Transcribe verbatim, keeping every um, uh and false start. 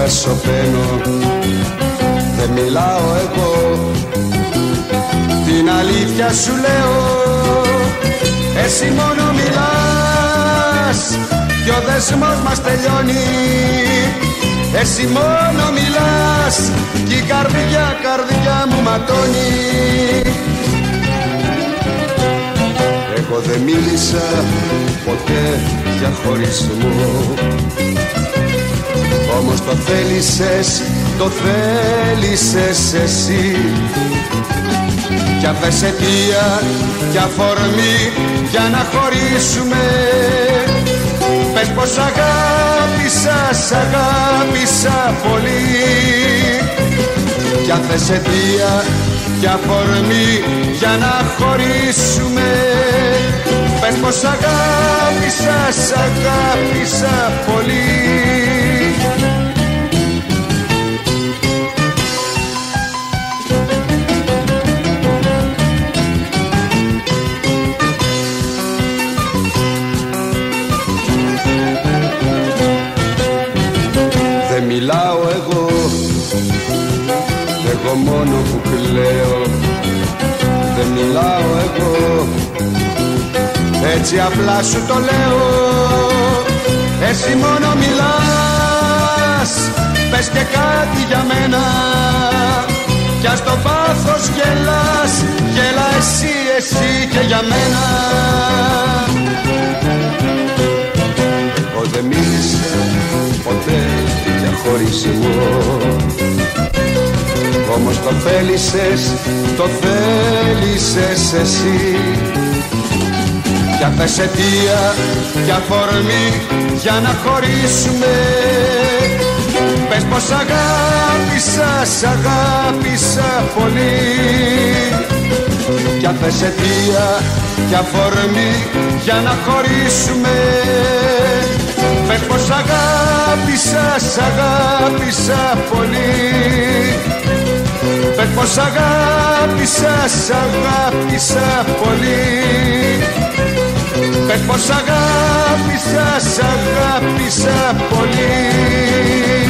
σωπαίνω, δεν μιλάω εγώ, την αλήθεια σου λέω. Εσύ μόνο μιλάς κι ο δεσμός μας τελειώνει. Εσύ μόνο μιλάς κι η καρδιά, καρδιά μου ματώνει. Εγώ δεν μίλησα ποτέ για χωρισμό, όμως το θέλησες, το θέλησες εσύ. Κι αφές αιτία κι αφορμή για να χωρίσουμε. Πες πως αγάπησα, σ' αγάπησα πολύ. Κι αφές αιτία κι αφορμή για να χωρίσουμε. Πες πως αγάπησα, σ' αγάπησα πολύ. Δεν μιλάω εγώ, εγώ μόνο που κλαίω. Δεν μιλάω εγώ, έτσι απλά σου το λέω. Εσύ μόνο μιλάς, πες και κάτι για μένα. Κι ας το πάθος γελάς, γέλα εσύ, εσύ και για μένα. Εγώ δεν μίλησα ποτέ για χωρισμό, όμως το θέλησες, το θέλησες εσύ. Κι αφές αιτία κι αφορμή για να χωρίσουμε. Πες πως αγάπησα, σ' αγάπησα πολύ. Κι αφές αιτία κι αφορμή για να χωρίσουμε. Πες πως αγάπησα, σ' αγάπησα πολύ. Πες πως αγάπησα, σ' αγάπησα πολύ. Πες πως αγάπησα, σ' αγάπησα πολύ.